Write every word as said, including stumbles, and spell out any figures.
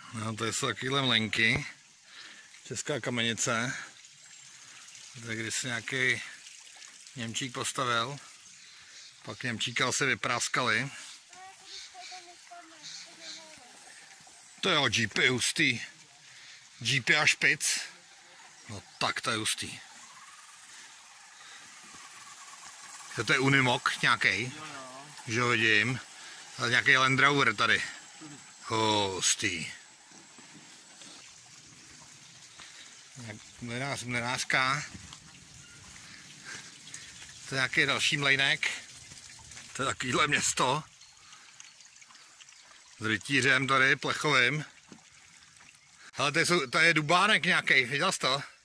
No, to jsou takovýhle mlenky. Česká kamenice. To je kdysi nějaký Němčík postavil. Pak Němčíka se vypráskali. To jo, Jeepy je hustý. Jeepy a špic. No tak to je hustý. To je Unimog nějaký, že ho vidím. A nějaký Land Rover tady. Hustý. Mlynář, mlynářka. To je nějaký další mlejnek. To je takovýhle město. S rytířem tady, plechovým. Ale to je, to je dubánek nějaký, viděl jsi to?